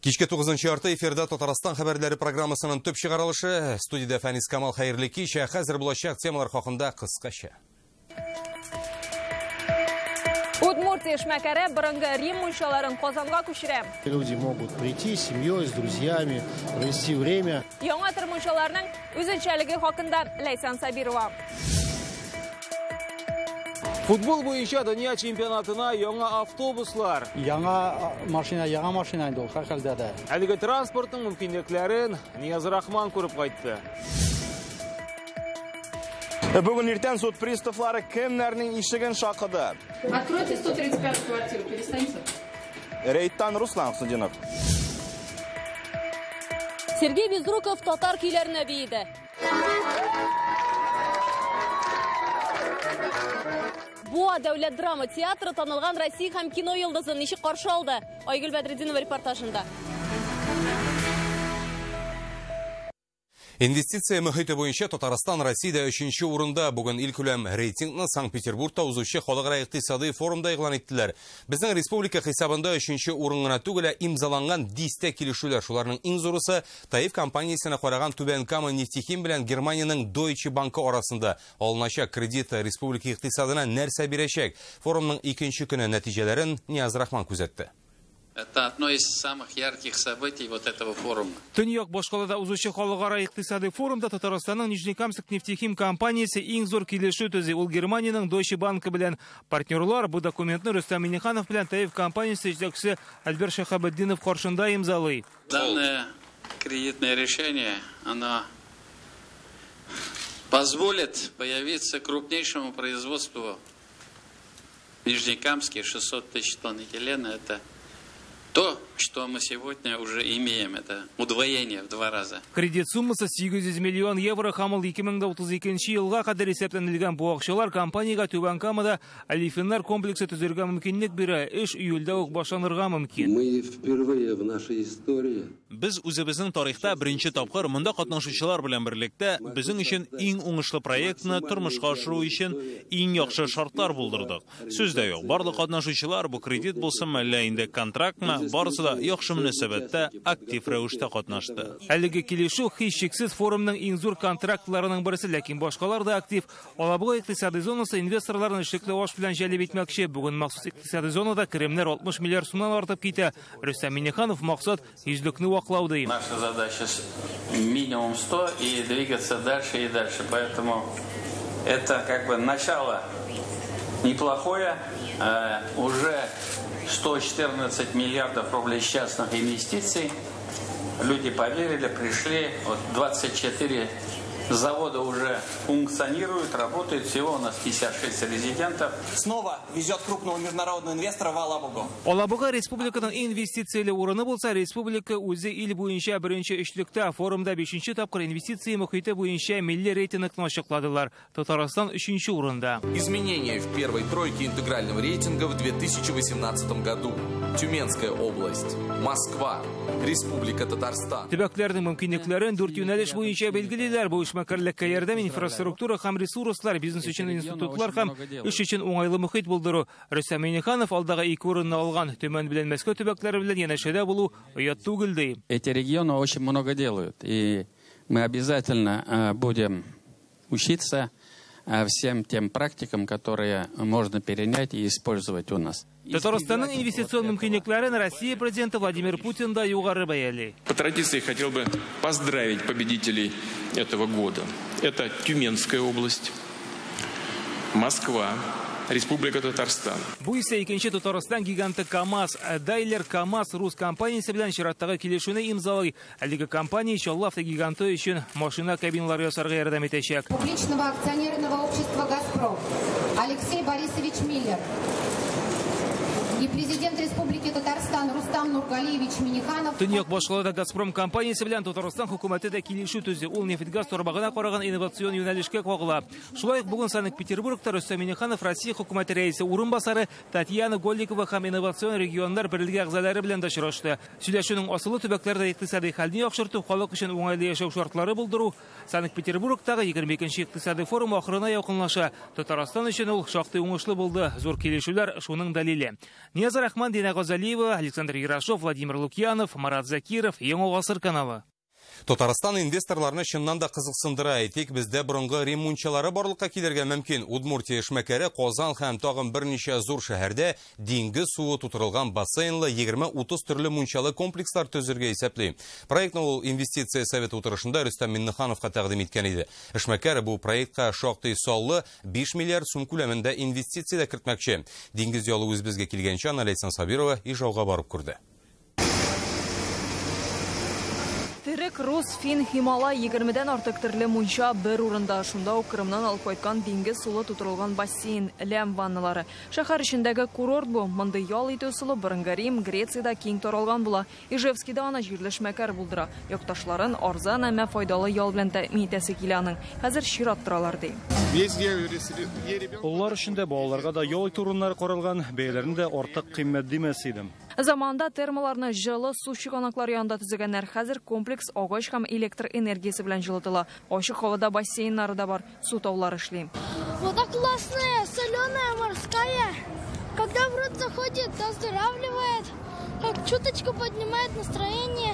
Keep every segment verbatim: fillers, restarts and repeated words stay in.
Кичке тугызынчы ярты эфирда Татарстан хәбәрләре программасының төп чыгарылышы. Студияда Фәнис Камал, хәерле кич. Хәзер булачак темалар хакында кыскача. Удмуртия эшмәкәре борынгы Рим мунчаларын Казанга күчерә. Люди могут прийти с семьей, с друзьями, провести время. Яңа тормышларның үзенчәлеге хакында Ләйсан Сабирова. Футбол буенча дөнья чемпионатына яңа автобуслар. Яңа машина, яңа машина инде ул хәлдә дә. Әлеге транспортның мөмкинлекләрен Нияз Рахман күреп кайтты. Бүген иртән суд приставлары кемнәрнең ишеген шакыды? Откройте сто тридцать пятую квартиру, перестаньте. Рейттан Руслан Хусудинов. Сергей Безруков татар көйләренә бийде. Буа дәүләт драма театры танылган Россия һәм кино йолдызын ничек каршы алды? Айгөл Бәдретдинова репортажында. Инвестиция мөхите буенча Татарстан Россиядә өченче урында. Бүген илкүләм рейтингны Санкт-Петербургта узучы халыкара икътисади форумда игълан иттеләр. Безнең республика хисабында өченче урын гына түгел, имзаланган дистә килешүләр. Шуларның иң зурысы Таиф компаниясына караган Түбән Кама нефтехим белән Германиянең Deutsche Bank арасында. Алыначак кредит республика икътисадына нәрсә бирәчәк? Форумның икенче көне нәтиҗәләрен Нияз Рахман күзәтте. Это одно из самых ярких событий вот этого форума. Төньяк башкалада узучы халыкара икътисади форумда Татарстанның Нижнекамск нефтехим компаниясе иң зур килешү төзи. Ул Германиянең Deutsche Bank белән партнерлар. Бу документны Рөстәм Миңнеханов белән Таиф компаниясе җитәкчесе Альберт Шәһабетдинов каршында имзалый. Данное кредитное решение, оно позволит появиться крупнейшему производству в Нижнекамске шестьсот тысяч тонн этилена. Это то, что мы сегодня уже имеем, это удвоение в два раза. Кредит суммасы сигез йөз миллион евро һәм ул ике мең утыз икенче елга кадәр исәпләнелгән. Бу акчалар компаниягә Түбән Камада олефиннар комплексы төзергә мөмкинлек бирә. Эш июльдә үк башланырга мөмкин. Мы впервые в нашей истории. Без үзебезнең тарихта беренче тапкыр монда катнашучылар белән берлектә безнең өчен иң уңышлы проектны тормышка ашыру өчен иң яхшы шартлар булдырдык. Сүздә юк, барлык катнашучылар бу кредит булсын әллә инде контрактмы, барысы да яхшы мөнәсәбәттә актив рәвештә катнашты. Әлеге килешү һичшиксез форумның иң зур контрактларының берсе, ләкин башкалар да актив. Алабуга икътисади зонасы инвесторларны эшлекле аш белән җәлеп итмәкче. Бүген махсус икътисади зонада керемнәр алтмыш миллиард сумнан артып китә. Рөстәм Миңнеханов максат йөзлекне ваклауды. Наша задача минимум сто и двигаться дальше и дальше. Поэтому это как бы начало неплохое. А уже сто четырнадцать миллиардов рублей частных инвестиций. Люди поверили, пришли. Вот двадцать четыре завода уже функционируют, работают. Всего у нас пятьдесят шесть резидентов. Снова везет крупного международного инвестора в Алабугу. Алабуга республиканың инвестицияле урыны булса, республика үзе ил буенча беренче өчлектә. Форумда бишенче тапкыр инвестиция мөхите буенча милли рейтингны ачыкладылар. Татарстан өченче урында. Изменения в первой тройке интегрального рейтинга в две тысячи восемнадцатом году. Тюменская область, Москва, Республика Татарстан. Төбәкләрнең мөмкинлекләрен дүрт юнәлеш буенча белгилиләр. Бу эшмәкәрлеккә ярдәм, инфраструктура һәм ресурслар, бизнес өчен институтлар һәм эш өчен уңайлы мөхит булдыру. Рөстәм Миңнеханов алдагы ике урынны алган. Төмән белән Мәскәү төбәкләре белән янәшәдә булу оят түгел ди. Эти регионы очень много делают, и мы обязательно будем учиться всем тем практикам, которые можно перенять и использовать у нас. Татарстанның инвестицион мөмкинлекләрен Россия президенты Владимир Путин да югары бәяли. По традиции хотел бы поздравить победителей этого года. Это Тюменская область, Москва, Республика Татарстан. Бу исә икенче Татарстан гиганты КАМАЗ. Дайлер КАМАЗ рус компаниясе белән чираттагы килешүне имзалый. Әлеге компания иншалла автогиганты өчен машина кабиналары ясарга ярдәм итәчәк. Публичного акционерного общества «Газпром» Алексей Борисович Миллер и президент Республики Татарстан Рустам Нургалиевич Миңнеханов. Төньяк башкалада Газпром компаниясе белән Татарстан хөкүмәте дә килешү төзе. Ул нефтьгаз торбагына караган инновацион юнәлешкә кагыла. Шулай ук бүген Санкт-Петербургта Рөстәм Миңнеханов Россия хөкүмәте рәисе урынбасары Татьяна Голикова һәм инновацион регионнар берлеге әгъзалары белән дә очрашты. Сөйләшүнең асылы төбәкләрдә икътисади хәлне яхшырту, халык өчен уңайлы яшәү шартлары булдыру. Санкт-Петербургтагы егерме икенче икътисади форум ахырына якынлаша. Татарстан өчен ул шактый уңышлы булды. Зур килешүләр шуның дәлиле. Нияза Рахман, Дина Гозалиева, Александр Ярашов, Владимир Лукьянов, Марат Закиров, Яңа Гасыр каналы. Татарстан инвесторларны чыннан да кызыксындыра. Әйтик, бездә борынгы ремонтчылары барлыкка килергә мөмкин. Удмуртия, Эшмәкәре, Казан һәм тагын берничә зур шәһәрдә диңгез суы тутырылган бассейнлы егерме-утыз төрле мунчалы комплекслар төзергә исәпли. Проектны ул инвестиция советы утырышында Рөстәм Миннехановка тәкъдим иткән иде. Эшмәкәре бу проектка шактый саллы биш миллиард сум күләмендә инвестиция кертмәкче. Диңгез ялы үз безгә килгәнче Ләйсән Сабирова Ижауга барып күрде. Терек, Рус, Фин, Хималай егермедән артык төрле мунча бер урында. Шунда ук Кырымнан алып кайткан диңгез сулы тутырылган бассейн, ләм ванналары. Шәһәр эчендәге курорт бу. Монда ял итү сулы борынгы Рим, Грециядә киң таралган була. Ижевскида аны җирле эшмәкәр булдыра. Якташларын арзан әмма файдалы ял белән тәэмин итәсе килә аның. Хәзер чират торалар ди. Олар эчендә балаларга да ял итү урыннары каралган, бәяләрен дә артык кыйммәт димәс идем. Заманда термаларны жылы су чыганаклары янында төзегәннәр. Хәзер комплекс агач һәм электр энергиясе белән җылытыла. Ачык һавада бассейннары да бар, су таулары эшли. Вода классная, соленая, морская. Когда в рот заходит, оздоравливает, как чуточку поднимает настроение.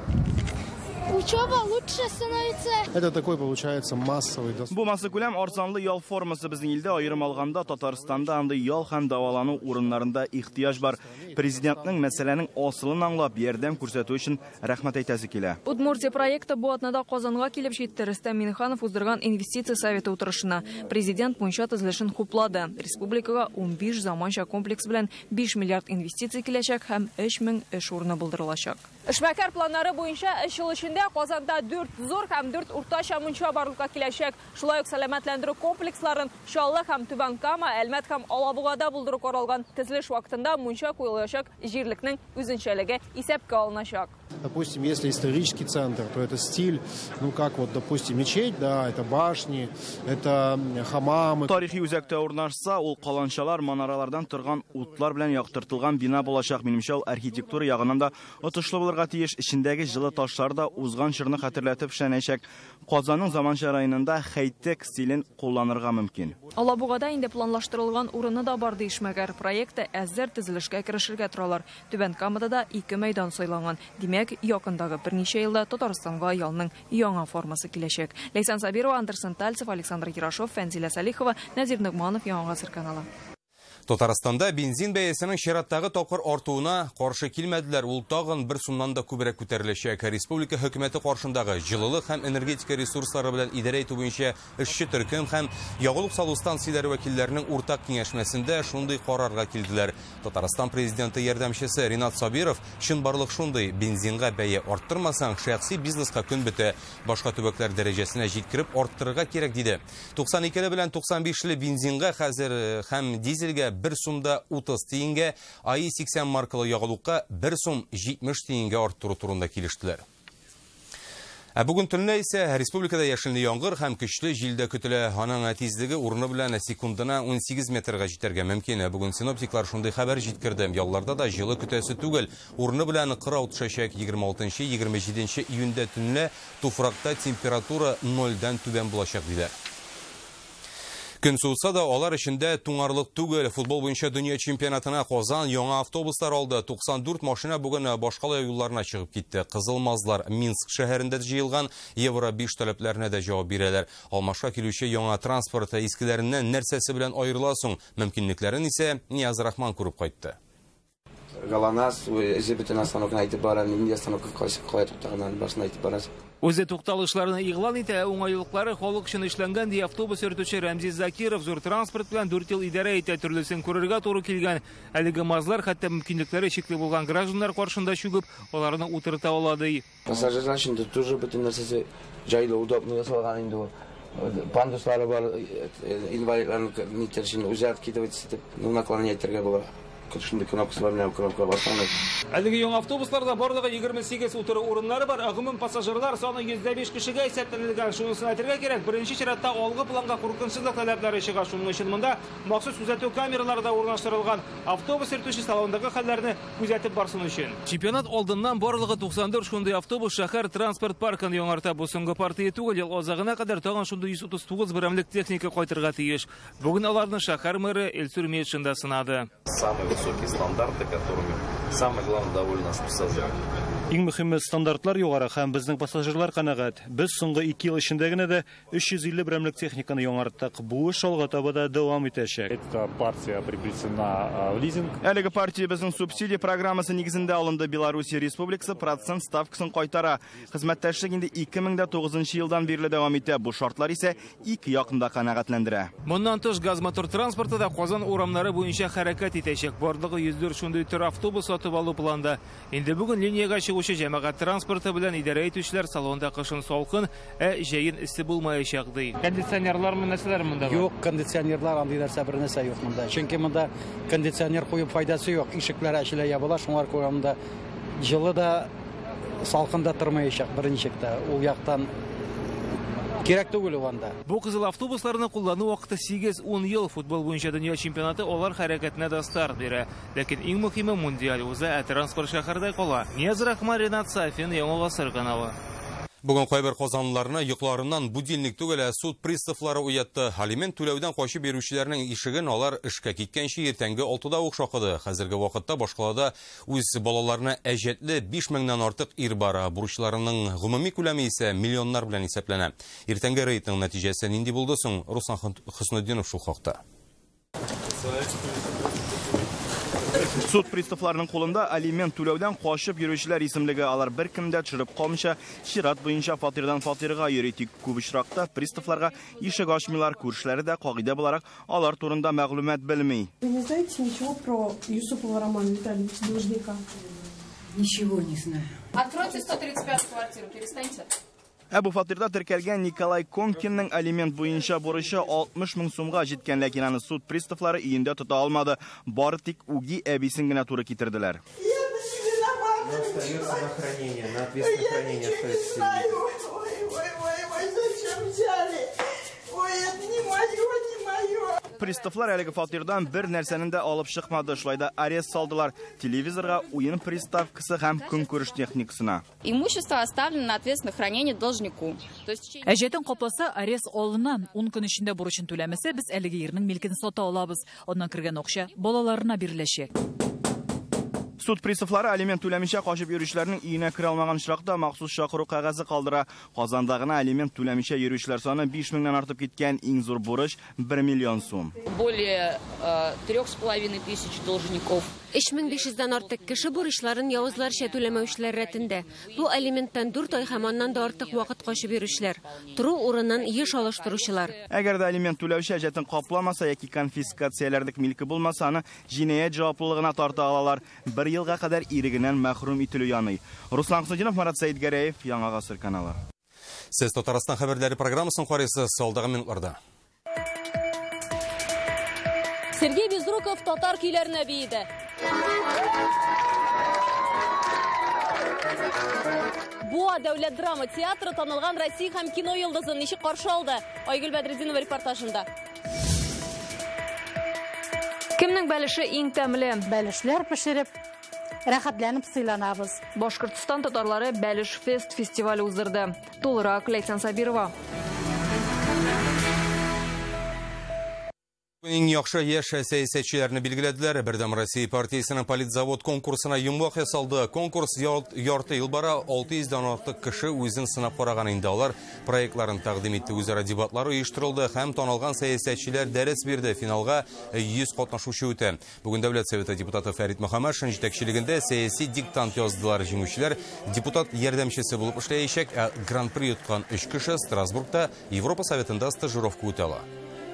Учеба лучше становится. Это такой получается массовый досуг. Бу массакүләм арзанлы ял формасы безнең илдә аерым алганда Татарстанда андый ял һәм давалану урыннарында ихтыяҗ бар. Президентның мәсьәләнең асылын аңлап, ярдәм күрсәтү өчен рәхмәт әйтәсе килә. Удмуртия проекты бу атнада Казанга килеп җитте. Рөстәм Миннеханов уздырган инвестиция советы утырышына. Президент мунча төзелешен хуплады. Республикага ун биш заманча комплекс белән биш миллиард инвестиция киләчәк һәм өч мең эш урыны булдырылачак. Эшмәкәр планнары буенча эш ел эчендә Казанда дүрт зур һәм дүрт уртача мунча барлыкка киләчәк. Шулай ук сәламәтләндерү комплексларын Чаллы һәм Түбән Кама, Әлмәт һәм Алабугада булдыру каралган. Төзелеш вакытында мунча куелачак җирлекнең үзенчәлеге исәпкә алыначак. Допустим, если исторический центр, то это стиль, ну как вот, допустим, мечеть, да, это башни, это хамамы. Тарихи үзәктә урнашса, ул каланчалар, манаралардан торган утлар белән яктыртылган бина булачак. Минемчә, ул архитектура ягыннан да отышлы булырга тиеш. Ичендәге җылы ташлар да узган чорны хәтерләтеп шәнәчәк. Казанның заманча районында хәйтек стилен кулланырга мөмкин. Алабугада инде планлаштырылган урыны да бар ди эшмәкәр. Проекты әзер төзелешкә керешергә торалар. Түбән Камада да ике мәйдан сайланган. Димәк, якындагы берничә елда Татарстанга ялның яңа формасы киләчәк. Ләйсән Сабирова, Андерсон Тальцев, Александр Ярашов, Фәнзилә Салихова, Назир Нугманов, Яңа Гасыр каналы. Татарстанда бензин бәясенең чираттагы тапкыр артуына каршы килмәделәр. Ул тагын бер сумнан да күбрәк күтәреләчәк. Республика хөкүмәте каршындагы җылылык һәм энергетика ресурслары белән идарә итү буенча эшче төркем һәм ягулык салу станцияләре вәкилләренең уртак киңәшмәсендә шундый карарга килделәр. Татарстан президенты ярдәмчесе Ринат Сабиров чынбарлык шундый: бензинга бәя арттырмасаң, шәхси бизнеска көн бетә. Башка төбәкләр дәрәҗәсенә җиткереп арттырырга кирәк диде. туксан ике белән туксан бишле бензинга хәзер һәм дизельгә бер сумда утыз тиенгә, АИ сиксән маркалы ягулыкка бер сум җитмеш тиенгә арттыру турында килештеләр. Ә бүген төнлә исә республикада яшелне яңгыр һәм көчле җилдә көтелә. Аның тизлеге урыны белән секундына ун сигез метрга җитәргә мөмкин. Бүген синоптиклар шундый хәбәр җиткерде. Ялларда да җылы көтәсе түгел. Урыны белән кырау төшәчәк. егерме алтынчы - егерме җиденче июньдә төнлә туфракта температура нольдан түбән булачак диләр. Көн суытса да, алар эчендә туңарлык түгел. Футбол буенча дөнья чемпионатына Казан яңа автобуслар алды. туксан дүрт машина бүген башкала юлларына чыгып китте. Кызылмазлар Минск шәһәрендә җыелган, Евро биш таләпләренә дә җавап бирәләр. Алмашка килүче яңа транспорты искеләреннән нәрсәсе белән аерыла соң? Мөмкинлекләрен исә Нияз Рахман күреп кайтты. Галанас, җибетен остановканы әйтеп бара, Индия остановка кая туктаган башына әйтеп бара. Үзе тукталышларны игълан итә, уңайлыклары халык өчен эшләнгән ди автобус йөртүче Рамзиз Закиров. Зур транспорт белән дүрт ел идарә итә, төрлесен күрергә туры килгән. Әлеге мазлар хәтта мөмкинлекләре чикле булган гражданнар каршында чүгеп, аларны утырта алады. Пассажирлар өчен дә тоже бөтен нәрсәсе җайлы, удобно ясалган инде. Пандуслары бар, инвалидларны нитершин үзәт китеп итеп, наклонение итәргә була. Шундый кнопкалар белән кнопка бассаңыз. Әлеге яңа автобусларда барлыгы егерме сигез утыру урыннары бар. Гомум пассажирлар саны йөз дә биш кешегә исәпләнелгән. Шунысын әйтергә кирәк, беренче чиратта алгы планга куркынычсызлык таләпләре чыга. Шуның өчен монда махсус күзәтү камералары да урнаштырылган. Автобус йөртүче салондагы хәлләрне күзәтеп барсын өчен. Чемпионат алдыннан барлыгы туксан дүрт шундый автобус шәһәр транспорт паркын яңарта. Бу соңгы партия түгел, ел азагына кадәр тагын шундый йөз утыз тугыз берәмлек техника кайтырга тиеш. Бүген аларны шәһәр мэры Эльсур Метшин да сынады. высокие стандарты, которыми самое главное довольны наши пассажиры. Иң мөһиме стандартлар югары һәм безнең пассажирлар канәгать. Без соңгы ике ел эчендә генә дә өч йөз илле берәмлек техниканы яңарттык. Бу эш алга таба да дәвам итәчәк. Эта партия приобретена в лизинг. Әлеге партия безнең субсидия программасы нигезендә алынды. Белоруссия Республикасы процент ставкасын кайтара. Хезмәттәшлек инде ике мең дә тугызынчы елдан бирле дәвам итә. Бу шартлар исә ике якында канәгатьләндерә. Моннан тыш газ мотор транспорты да Казан урамнары буенча хәрәкәт итәчәк. Барлыгы йөз дүрт шундый төр автобус сатып алу планда. Инде бүген линияга чыгучы җәмәгать транспорты белән идарә итүчеләр салонда кышын салкын, ә җәен эссе булмаячак ди. Кондиционерлар нәрсәләр монда? Юк, кондиционерлар андый нәрсә бер нәрсә юк монда. Чөнки монда кондиционер куеп файдасы юк. Ишекләр ачыла ябыла, шуңар курамда җылы да салкында тормаячак берничектә. Ул яктан кирәк түгел анда. Бу кызыл автобусларны куллану вакыты сигез-ун ел. Футбол буенча дөнья чемпионаты алар хәрәкәтенә дә старт бирә. Ләкин иң мөһиме мундиаль уза, ә транспорт шәһәрдә кала. Нияз Рахман, Ренат Сафин, Яңа Гасыр каналы. Бүген кайбер казанлыларны йокларыннан будильник түгел, суд приставлары уятты. Алимент түләүдән качып берүчеләрнең ишеген алар эшкә киткәнче иртәнге алтыда ук шакыды. Хәзерге вакытта башкалада үз балаларына әҗәтле биш меңнән артык ир бара. Бурычларының гомуми күләме исә миллионнар белән исәпләнә. Иртәнге рейдның нәтиҗәсе нинди булды соң? Руслан Хөснетдинов шул хакта. Суд приставларының кулында алимент түләүдән качып йөрүчеләр исемлеге. Алар бер кемдә төшереп калмыйча, чират буенча фатирдан фатирга йөри. Тик күп очракта приставларга ишек ачмыйлар, күршеләре дә кагыйдә буларак алар турында мәгълүмат белми. Вы не знаете ничего про Юсупова Романа Витальевича, должника? Ничего не знаю. Откройте сто тридцать пятую квартиру, перестаньте. Ә бу фатирда теркәлгән Николай Конкинның алимент буенча бурычы алтмыш мең сумга җиткән, ләкин аны суд приставлары өендә тота алмады. Бары тик Уги әбисен генә туры китерделәр. Приставлар әлеге фатирдан бер нәрсәнен дә алып чыкмады. Шулайда арест салдылар. Телевизорга уен приставкасы һәм көнкүреш техникасына. Имущество оставлено на ответственное хранение должнику. Әҗәтен капласа арест алына. ун көн эчендә бурычын түләмәсә, без әлеге ирнең милкен сата алабыз. Аннан кергән акча балаларына биреләчәк. Суд приставлары алимент түләмичә качып йөрүчеләрнең өенә керә алмаган очракта махсус чакыру кәгазе калдыра. Казанда гына алимент түләмичә йөрүчеләр саны биш меңнән артып киткән, иң зур бурыч бер миллион сум. Более трех с половиной тысяч должников. өч мең биш йөздән артык кеше бурычларын явызларча түләмәүчеләр рәтендә. Бу алименттан дүрт ай һәм аннан да артык вакыт качып йөрүчеләр. Туру урынын еш алыштыручылар. Әгәр дә алимент түләүче әҗәтен капламаса яки конфискацияләрдәк милке булмаса, аны җинаять җаваплылыгына тарта алалар. Бер елга кадәр ирегеннән мәхрүм ителү яный. Руслан Хөснетдинов, Марат Сәйдгәрәев, Яңа Гасыр каналы. Сез Татарстан хәбәрләре программасын карыйсыз, салдагы минутларда. Сергей Безруков татар көйләренә биеде. Буа дәүләт драма театры танылган Россия һәм кино йолдызын ничек каршы алды? Айгөл Бәдретдинова репортажында. Кемнең бәлеше иң тәмле? Бәлешләр пешереп, рәхәтләнеп сыйланабыз. Башкортстан татарлары Бәлеш фест фестивале уздырды. Тулырак Ләйсән Сабирова. Иң яхшы яшь сәясәтчеләрне билгеләделәр. Бердәм Россия партиясының политзавод конкурсына йомгак ясалды. Конкурс ярты ел бара, алты йөздән артык кеше үзен сынап караган инде. Алар проектларын тәкъдим итте, үзара дебатлар оештырылды һәм танылган сәясәтчеләр дәрес бирде. Финалга йөз катнашучы үтә. Бүген Дәүләт Советы депутаты Фәрит Мөхәммәтшин җитәкчелегендә сәяси диктант яздылар. Җиңүчеләр депутат ярдәмчесе булып эшләячәк, ә гран-при юткан өч кеше Страсбургта Европа Советында стажировка үтә ала.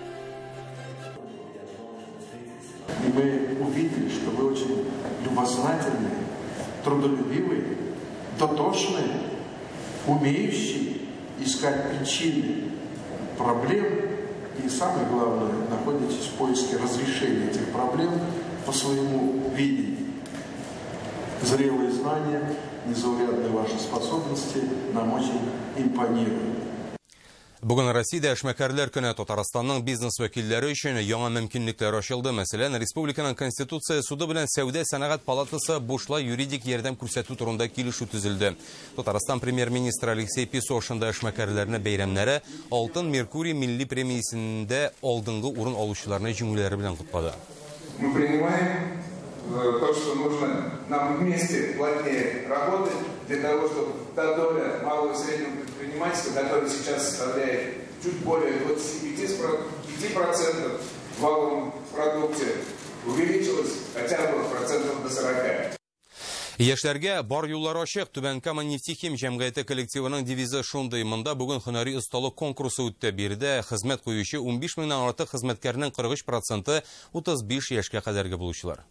И мы увидели, что вы очень любознательные, трудолюбивые, дотошные, умеющие искать причины проблем и, самое главное, находитесь в поиске разрешения этих проблем по своему видению. Зрелые знания, незаурядные ваши способности нам очень импонируют. Бүген Россиядә эшмәкәрләр көне. Татарстанның бизнес вәкилләре өчен яңа мөмкинлекләр ачылды. Мәсәлән, республиканың Конституция суды белән Сәүдә сәнәгать палатасы бушлай юридик ярдәм күрсәтү турында килешү төзелде. Татарстан премьер-министры Алексей Песошында эшмәкәрләрне бәйрәмнәре Алтын Меркурий милли премиясендә алдынгы урын алучыларны җиңүләре белән котлады. Мы принимаем то, что нужно нам вместе плотнее работать для того, чтобы та доля малого и среднего предпринимательства, которая сейчас составляет чуть более двадцати пяти процентов в валовом продукте, увеличилась хотя бы процентов до сорока. Яшьләргә бар юллар ачык. Түбән Кама нефтехим җәмгыяте коллективының девизы шундый. Монда бүген һөнәри осталык конкурсы үтте. Биредә хезмәт куючы ун биш меңнән артык хезмәткәрнең кырык өч проценты утыз биш яшькә кадәрге булучылар.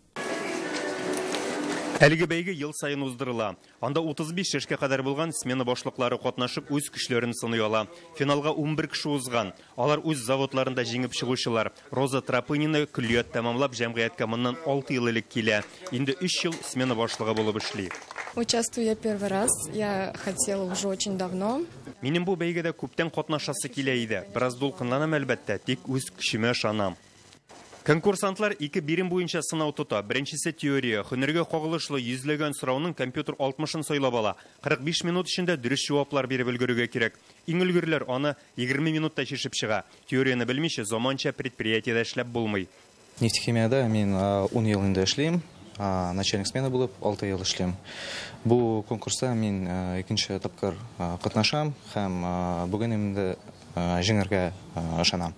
Әлеге бәйге ел сайын уздырыла. Анда утыз биш яшькә кадәр булган смена башлыклары катнашып үз көчләрен сыный ала. Финалга ун бер кеше узган. Алар үз заводларында җиңеп чыгучылар. Роза Тропынина күллият тәмамлап җәмгыятькә моннан алты ел элек килә. Инде өч ел смена башлыгы булып эшли. Участвую я первый раз. Я хотела уже очень давно. Минем бу бәйгедә күптән катнашасы килә иде. Бераз дулкынланам әлбәттә, тик үз көчемә ышанам. Конкурсантлар ике бирим буенча сынау тота. Беренчесе теория. Һөнәргә кагылышлы йөзләгән сорауның компьютер алтмышын сайлап ала. кырык биш минут эчендә дөрес җаваплар биреп өлгерергә кирәк. Иң өлгерләр аны егерме минутта чишеп чыга. Теорияны белмичә заманча предприятиедә эшләп булмый. Нефтехимиядә мин ун ел инде эшлим. Начальник смены булып алты ел эшлим. Бу конкурста мин икенче тапкыр катнашам һәм бүген инде җиңәргә ышанам.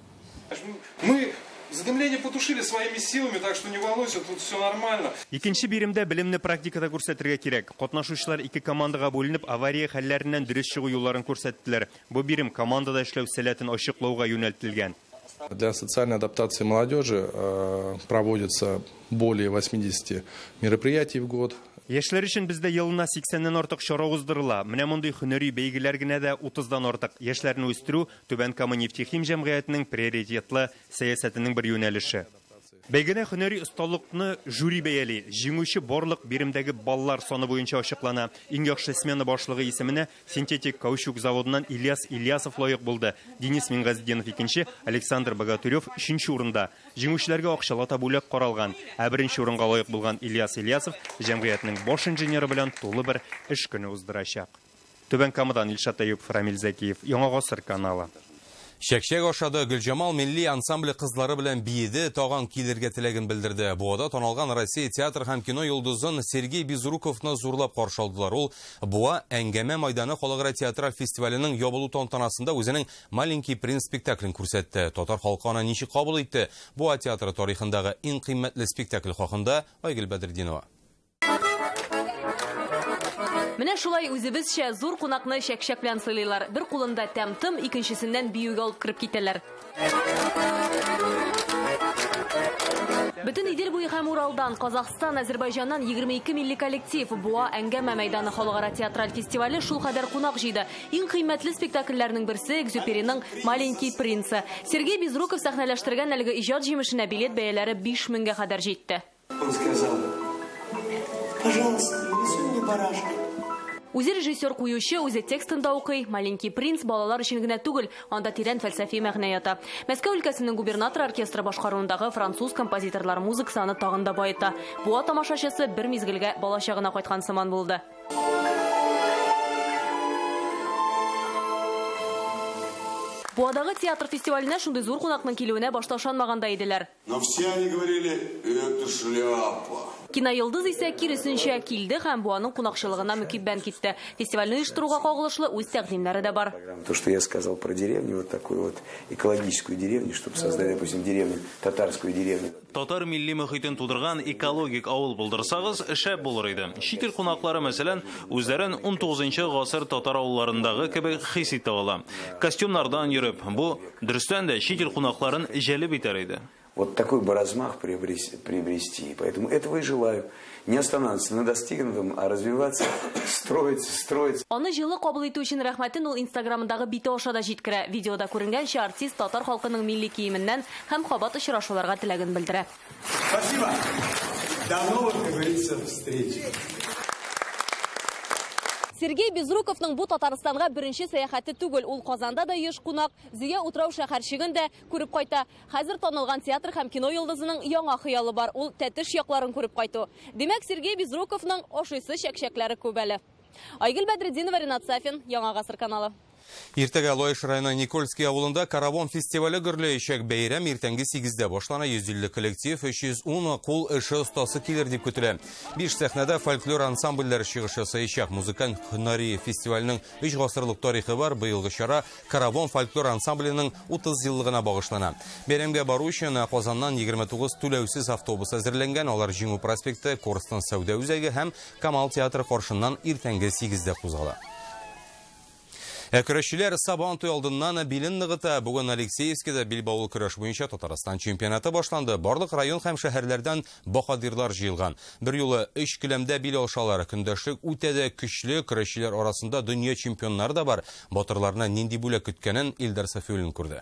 Мы задымление потушили своими силами, так что не волнуйся, тут все нормально. Икенче биремдә белемне практикада күрсәтергә кирәк. Катнашучылар ике командага бүленеп, авария хәлләреннән дөрес чыгу юлларын күрсәттеләр. Бу бирем командада эшләү сәләтен ачыклауга юнәлтелгән. Для социальной адаптации молодежи э, проводится более восьмидесяти мероприятий в год. Яшьләр өчен бездә елына сиксәннән артык чара уздырыла. Менә мондый һөнәри бәйгеләр генә дә утыздан артык. Яшьләрне үстерү Түбән Кама нефтехим җәмгыятенең приоритетлы сәясәтенең бер юнәлеше. Бәйгедә һөнәри осталыкны жюри бәяли. Җиңүче барлык биремдәге баллар саны буенча ачыклана. Иң яхшы смена башлыгы исеменә синтетик каучук заводыннан Ильяс Ильясов лаек булды. Денис Мингазидинов икенче, Александр Богатырев өченче урында. Җиңүчеләргә акчалата бүләк каралган. Ә беренче урынга лаек булган Ильяс Ильясов җәмгыятенең баш инженеры белән тулы бер эш көне уздырачак. Түбән Камадан Илшат Әюп, Рамил Зәкиев, Яңа Гасыр каналы. Шәкшәк ашады Гөлҗамал милли ансамбле кызлары белән биеде, тагын килергә теләген белдерде. Буада тоналган Россия театр һәм кино йолдызын Сергей Безруковны зурлап каршы алдылар. Ул Буа әңгәмә майданы халыкара театраль фестиваленең ябылу тантанасында үзенең Маленький принц спектаклен күрсәтте. Татар халкы аны ничек кабул итте? Буа театры тарихындагы иң кыйммәтле спектакль хакында Айгөл Бәдретдинова. Менә шулай үзебезчә зур кунакны Шәкшәк белән сыйлыйлар. Бер кулында тәм-тым, икенчесеннән биюгә алып киреп китәләр. Бөтен Идел буе һәм Уралдан, Казахстан, Азәрбайҗаннан егерме ике милли коллектив Буа әңгәмә мәйданы халыкара театраль фестивале шул кадәр кунак җыйды. Иң кыйммәтле спектакльләрнең берсе Экзюпериның Маленький принцы. Сергей Безруков сәхнәләштергән әлеге иҗат җимешенә билет бәяләре биш меңгә кадәр җитте. Он сказал: "Пожалуйста, рисуй мне барашка". Үзе режиссер куючы, үзе текстында укый. Маленький принц балалар өчен генә түгел, анда тирән фәлсәфи мәгънә ята. Мәскәү өлкәсенең губернатор оркестры башкаруындагы француз композиторлар музыкасы аны тагын да байыта. Буа тамашачысы бер мизгелгә балачагына кайткан сыман булды. Буадагы театр фестиваленә шундый зур кунакның килүенә башта ышанмаганда иделәр. Но все они говорили: "Это шляпа". Кинойылдыз исә киресенчә килде һәм Буаның кунакчылыгына мөкиббән китте. Фестивальне оештыруга кагылышлы үз тәкъдимнәре дә бар. То, что я сказал про деревню, вот такую вот экологическую деревню, чтобы создать, допустим, деревню, татарскую деревню. Татар милли мөхитен тудырган экологик авыл булдырсагыз, шәп булыр иде. Шител кунаклары мәсәлән, үзләрен ун тугызынчы гасыр татар авылларындагы кебек хис итә ала. Костюмнардан йөреп, бу дөрестән дә шител кунакларын җәлеп итәр иде. Вот такой бы размах приобрести, приобрести. Поэтому этого и желаю. Не останавливаться на достигнутом, а развиваться, строиться, строиться. Аны җылы кабул итү өчен рәхмәтен ул Инстаграмындагы бите аша да җиткерә. Видеода күренгәнчә артист татар халкының милли киеменнән һәм кабат очрашуларга теләген белдерә. Спасибо. До новых, как говорится, встреч. Сергей Безруковның бу Татарстанга беренче сәяхәте түгел, ул Казанда да еш кунак, Зөя утрау шәһәрчегендә күреп кайта. Хәзер танылган театр һәм кино йолдызының яңа хыялы бар, ул тәтеш якларын күреп кайту. Димәк, Сергей Безруковның ашыйсы шәкшәкләре күп әле. Айгөл Бәдретдинова, Ринат Сафин, Яңа Гасыр каналы. Иртеге Лоеш районы Никольский авылында караван фестивалі гүрләячәк. Бәйрәм иртәнге сигездә башлана. йөз илле коллектив, өч йөз ун кул эше остасы килер дип көтелә. Биш сәхнәдә фольклор ансамбльләре чыгыш ясаячак. Музыкант һөнәри фестивальнең өч гасырлык тарихы бар. Быелгы чара караван фольклор ансамбленең утыз еллыгына багышлана. Бәйрәмгә бару өчен Казаннан егерме тугыз түләүсез автобус әзерләнгән. Алар Җиңү проспекты, Корстан сәүдә үзәге һәм Камал театры каршыннан иртәнге сигездә кузгала. Көрәшчеләр Сабантуй алдыннан билен ныгыта. Бүген Алексеевскида билбаулы көрәш буенча Татарстан чемпионаты башланды. Барлык район һәм шәһәрләрдән баһадирлар җыелган. Бер юлы өч келәмдә бил алышалар. Көндәшлек үтә дә көчле, көрәшчеләр арасында дөнья чемпионнары да бар. Батырларны нинди бүләк көткәнен Илдар Сафиуллин күрде.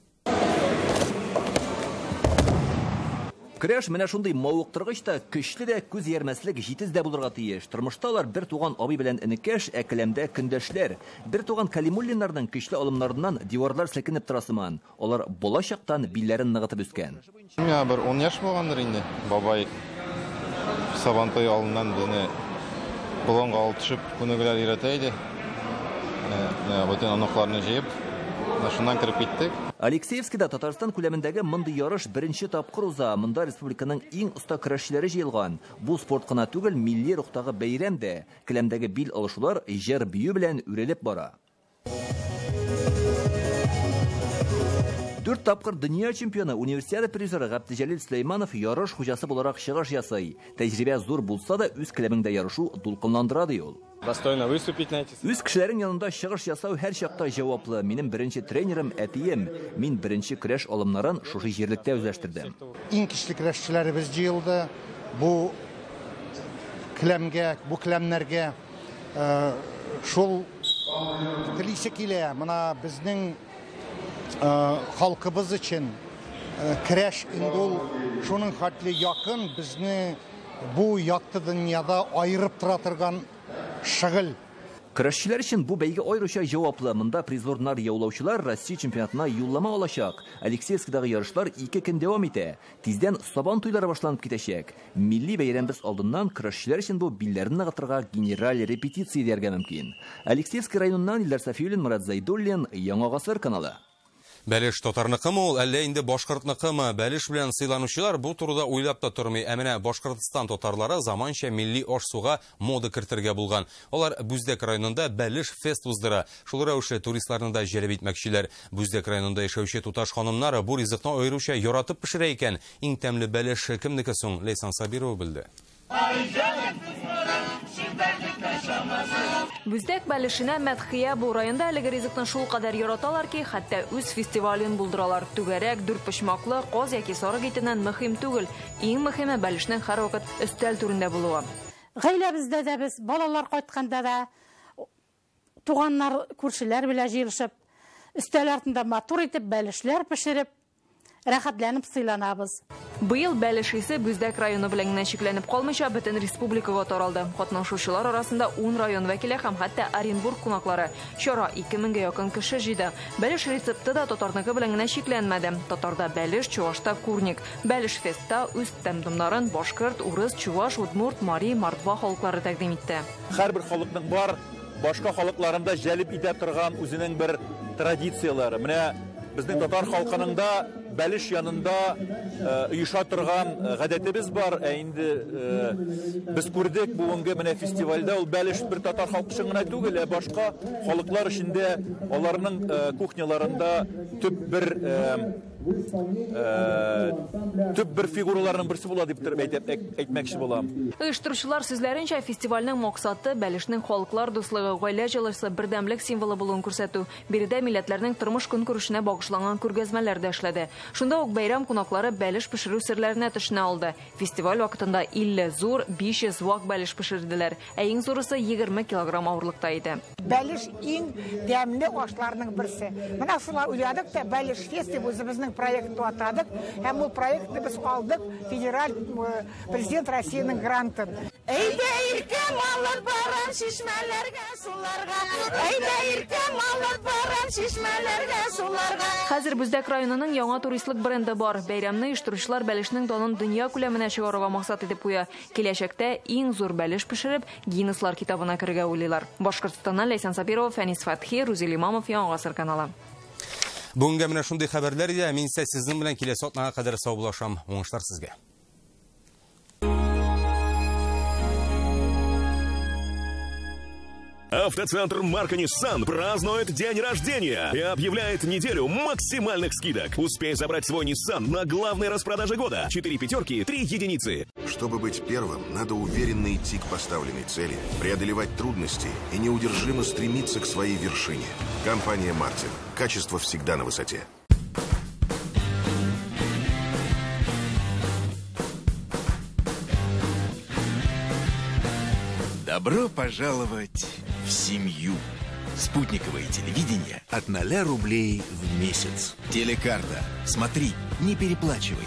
Көрәш менә шундый мавыктыргычта көчле дә күз ярмәслек җитез дә булырга тиеш. Тормышта алар бер туган абый белән энекәш, ә келәмдә көндәшләр. Бер туган Калимуллиннарның көчле алымнарыннан диварлар селкенеп торасыман. Алар болачактан билләрен ныгытып үскән. Миңа бер он яшь булгандыр инде. Бабай Сабантуй алдыннан безне болонга алып төшеп, күнегеләр өйрәтә иде. Ә, бүтән аныкларны җыеп, шуннан кирип киттек. Алексеевскида Татарстан күләмендәге мондый ярыш беренче тапкыр уза. Монда республиканың иң оста көрәшчеләре җыелган. Бу спорт кына түгел, милли рухтагы бәйрәм дә. Келәмдәге бил алышулар җыр бию белән үрелеп бара. Дүрт тапкыр дөнья чемпионы, универсиада призеры Габдиҗәлил Сөләйманов ярыш хуҗасы буларак чыгыш ясый. Тәҗрибә зур булса да, үз келәмендә ярышу дулкынландыра ди ул. Достойно выступить на эти. Үз кешеләрен янында чыгыш ясау һәр чакта җаваплы. Минем беренче тренерым әтием. Мин беренче көрәш алымнарын шушы җирлектә үзләштердем. Иң көчле көрәшчеләребез җыелды. Бу келәмгә, бу келәмнәргә шул телисе килә. Менә безнең халкыбыз өчен көрәш инде ул шуның хәтле якын, безне бу якты дөньяда аерып тора торган шагыл. Көрәшчеләр өчен бу бәйге аеруча җаваплы. Монда призорнар яулаучылар Россия чемпионатына юллама алачак. Алексеевскидагы ярышлар ике көн дәвам итә. Тиздән Сабантуйлары башланып китәчәк. Милли бәйрәмбез алдыннан көрәшчеләр өчен бу билләрне ныгытырга генераль репетиция дәргә мөмкин. Алексеевский районыннан Илдар Сафиуллин, Мурат Зайдуллин, Яңа гасыр каналы. Бәлеш татарныкымы ул, әллә инде башкортныкымы? Бәлеш белән сыйланучылар бу турыда уйлап та тормый. Ә менә Башкортстан татарлары заманча милли аш-суга мода кертергә булган. Алар Бүздәк районында Бәлеш фест уздыра. Шул рәвешле туристларны да җәлеп итмәкчеләр. Бүздәк районында яшәүче туташ ханымнары бу ризыкны аеруча яратып пешерә икән. Иң тәмле бәлеш кемнеке соң? Лейсан Сабирова белде. Бүздәк бәлешенә мәдхия бу районда әлеге ризыкны шул кадәр яраталар ки, хәтта үз фестивален булдыралар. Түгәрәк, дүртпочмаклы, каз яки сарык итеннән мөһим түгел. Иң мөһиме бәлешнең һәрвакыт өстәл түрендә булуы. Гаиләбездә дә без, балалар кайтканда да, туганнар, күршеләр белән җыелышып, өстәл артында матур итеп бәлешләр пешереп, рәхәтләнеп сыйланабыз. Быел бәлеш исе Бүздәк районы белән генә чикләнеп калмыйча, бөтен республикага таралды. Катнашучылар арасында ун район вәкиле һәм хәтта Оренбург кунаклары. Чара ике меңгә якын кеше җыйды. Бәлеш рецепты да татарныкы белән генә чикләнмәде. Татарда бәлеш, чувашта курник. Бәлеш фестта үз тәмдумнарын башкорт, урыс, чуваш, удмурт, мари, мордва халыклары тәкъдим итте. Һәрбер халыкның бар, башка халыкларында җәлеп итә торган үзенең бер традициялары. Менә безнең татар халкының да бәлеш янында оеша торган гадәтебез бар. Ә инде без күрдек бүгенге менә фестивальдә ул бәлеш бер татар халкы өчен генә түгел, ә башка халыклар өчен дә аларның кухняларында төп бер төп бер фигураларның берсе була дип әйтмәкче булам. Оештыручылар сүзләренчә, фестивальнең максаты бәлешнең халыклар дуслыгы, гаилә җылысы, бердәмлек символы булуын күрсәтү. Биредә милләтләрнең тормыш көнкүрешенә багышланган күргәзмәләр дә эшләде. Шунда ук бәйрәм кунаклары бәлеш пешерү серләренә төшенә алды. Фестиваль вакытында илле зур, биш йөз вак бәлеш пешерделәр, ә иң зурысы егерме килограмм авырлыкта иде. Бәлеш иң тәмле ашларның берсе. Менә шулай уйладык та бәлеш фестиваль үзебезнең проектны атадык, һәм ул проектны без алдык федераль президент Россиянең грантын. Әйдә иркә маллар барам шишмәләргә суларга, әйдә иркә маллар барам шишмәләргә суларга. Хәзер Бүздәк районының яңа туристлык бренды бар. Бәйрәмне оештыручылар бәлешнең данын дөнья күләменә чыгаруга максат итеп куя. Киләчәктә иң зур бәлеш пешереп, Гиннеслар китабына керергә уйлыйлар. Башкортстаннан Ләйсән Сабирова, Фәнис Фәтхи, Рузил Имамов, Яңа Гасыр каналы. Бүгенге менә шундый хәбәрләр иде. Мин исә сезнең белән киләсе атнага кадәр саубулашам. Уңышлар сезгә. Автоцентр марка Nissan празднует день рождения и объявляет неделю максимальных скидок. Успей забрать свой Nissan на главной распродаже года. Четыре пятерки, три единицы. Чтобы быть первым, надо уверенно идти к поставленной цели, преодолевать трудности и неудержимо стремиться к своей вершине. Компания Мартин. Качество всегда на высоте. Добро пожаловать в семью. Спутниковое телевидение от ноля рублей в месяц. Телекарта. Смотри, не переплачивай.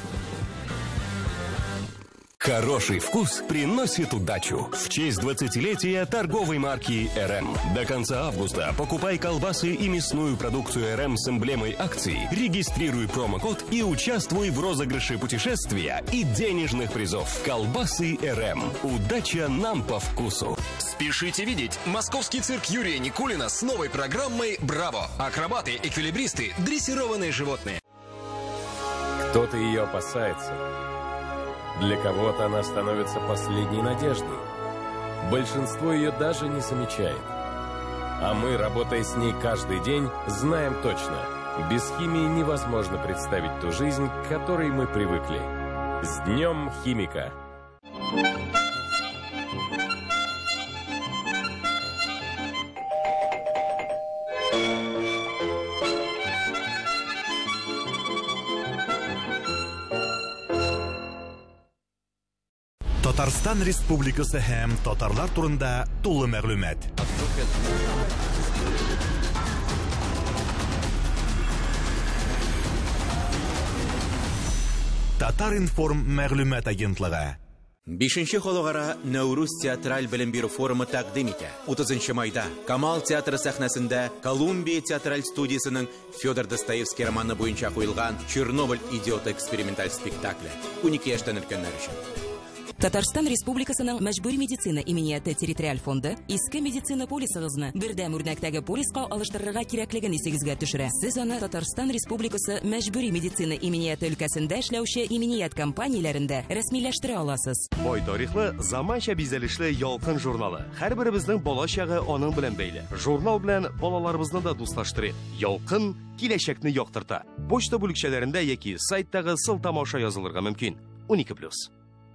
Хороший вкус приносит удачу. В честь двадцатилетия торговой марки эр эм. До конца августа покупай колбасы и мясную продукцию эр эм с эмблемой акции, регистрируй промокод и участвуй в розыгрыше путешествия и денежных призов. Колбасы эр эм. Удача нам по вкусу. Спешите видеть московский цирк Юрия Никулина с новой программой «Браво». Акробаты, эквилибристы, дрессированные животные. Кто-то ее опасается. Для кого-то она становится последней надеждой. Большинство ее даже не замечает. А мы, работая с ней каждый день, знаем точно, без химии невозможно представить ту жизнь, к которой мы привыкли. С Днем химика! Татарстан Республикасы һәм татарлар турында тулы мәгълүмат. Татар-информ мәгълүмат агентлыгы. Бишенче халыкара Нәүрүз театраль белем бирү форумы тәкъдим итә. утызынчы майда Камал театры сәхнәсендә Колумбия театраль студиясының Федор Достоевский романы буенча куелган Чернобыль идиоты эксперименталь спектакле. унике яшьтән өлкәннәр өчен. Татарстан Республикасының мәҗбүри медицина иминияты территориаль фонды иске медицина полисыгызны бердәм үрнәктәге полиска алыштырырга кирәклеген исегезгә төшерә. Сез аны Татарстан Республикасы мәҗбүри медицина иминияты өлкәсендә эшләүче иминият компанияләрендә рәсмиләштерә аласыз. Бай тарихлы, заманча бизәлешле ялкын журналы. Һәрберебезнең балачагы аның белән бәйле. Журнал белән балаларыбызны да дуслаштырып, ялкын киләчәкне яктырта. Почта бүлекчәләрендә яки сайттагы сылтамаша язылырга мөмкин. унике плюс.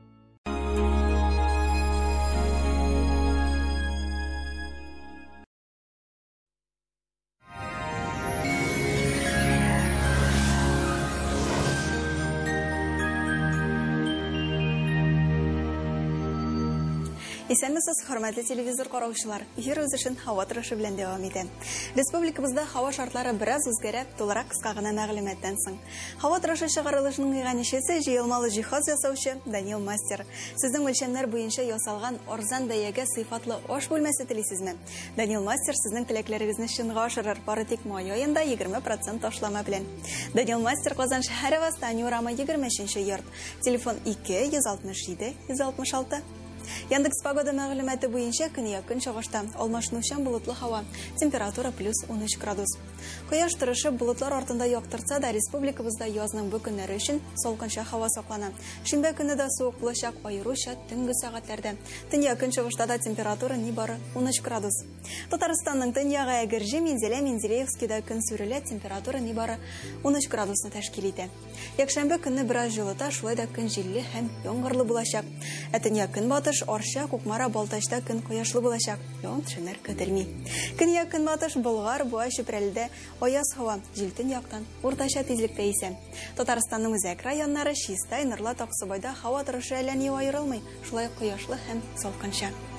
Исәнмесез, хөрмәтле телевизор караучылар. Эфир үз эшен һава торышы белән дәвам итә. Республикабызда һава шартлары бераз үзгәрә, тулырак кыска гына мәгълүматтан соң. Һава торышы чыгарылышының иганәчесе җыелмалы җиһаз ясаучы Данил Мастер. Сезнең үлчәмнәр буенча ясалган арзан бәягә сыйфатлы аш бүлмәсе телисезме? Данил Мастер сезнең теләкләрегезне чынга ашырыр, бары тик май аенда егерме процент ташлама белән. Данил Мастер Казан шәһәре Восстание урамы егерме өченче йорт. Телефон ике йөз алтмыш җиде йөз алтмыш алты. Яндекс погода мәгълүматы буенча көн якын чыгышта алмашынучан болытлы һава, температура плюс ун өч градус. Кояш тырышып болытлар артында яктыртса да, республикабызда язның бу көннәре өчен салкынча һава саклана. Шимбә көне дә суык булачак, аеруча төнге сәгатьләрдә. Төн якын чыгышта да температура нибары ун өч градус. Татарстанның төньягы Әгерҗе, Минзәлә, Мензелеевскида көн сүрелә, температура нибары ун өч градусны тәшкил итә. Якшәмбе көнне бераз җылыта, шулай да көн җилле һәм яңгырлы булачак. Ә төн якын батыш, Арча, Кукмара, Балтачта көн кояшлы булачак. Яңгыр көтелми. Көн якын батыш, Болгар, Буа, Чүпрәлдә аяз һава, җил төн яктан уртача тизлектә исә. Татарстанның үзәк районнары Чистай, Нырлат, Аксубайда һава торышы әллә ни аерылмый, шулай кояшлы һәм салкынча.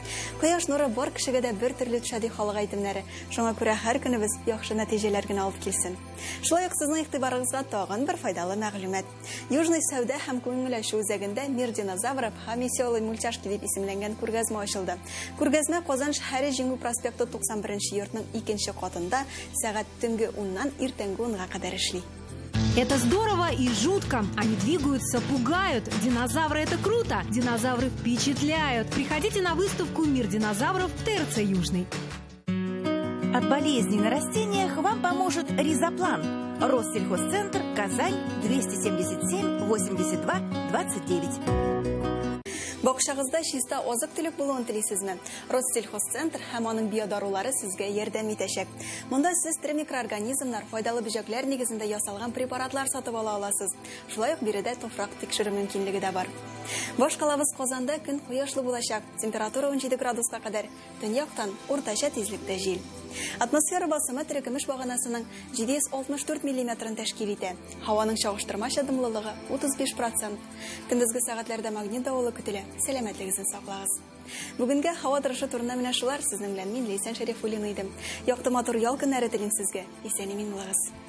Кояш нуры бар кешегә дә бер төрле төшәди халык әйтемнәре. Шуңа күрә һәр көнебез яхшы нәтиҗәләр генә алып килсен. Шулай ук сезнең игътибарыгызга тагын бер файдалы мәгълүмат. Южный сәүдә һәм күңелләшү үзәгендә мир динозавров һәм веселый мультяшки дип исемләнгән күргәзмә ачылды. Күргәзмә Казан шәһәре Җиңү проспекты туксан беренче йортның икенче катында сәгать төнге уннан иртәнге унга кадәр эшли. Это здорово и жутко. Они двигаются, пугают. Динозавры — это круто. Динозавры впечатляют. Приходите на выставку «Мир динозавров» в ТРЦ «Южный». От болезней на растениях вам поможет Ризоплан. Россельхозцентр, Казань, двести семьдесят семь восемьдесят два двадцать девять. Бакчагызда чиста азык-төлек булуын телисезме? Россельхозцентр һәм аның биодарулары сезгә ярдәм итәчәк. Монда сез тере микроорганизмнар, файдалы бөҗәкләр нигезендә ясалган препаратлар сатып ала аласыз. Шулай ук биредә туфрак тикшерү мөмкинлеге дә бар. Башкалабыз Казанда көн кояшлы булачак. Температура унҗиде градуска кадәр. Төньяктан уртача тизлектә җил. Атмосфера басымы терекемеш баганасының җиде йөз алтмыш дүрт миллиметрын тәшкил итә. Һаваның чагыштырмача дымлылыгы утыз биш процент. Көндезге сәгатьләрдә магнит давылы көтелә. Сәламәтлегегезне саклагыз. Бүгенге һава торышы турында менә шулар. Сезнең белән мин Ләйсән Шәрифуллина идем. Якты матур ял көннәре телим сезгә. Исән-имин булыгыз.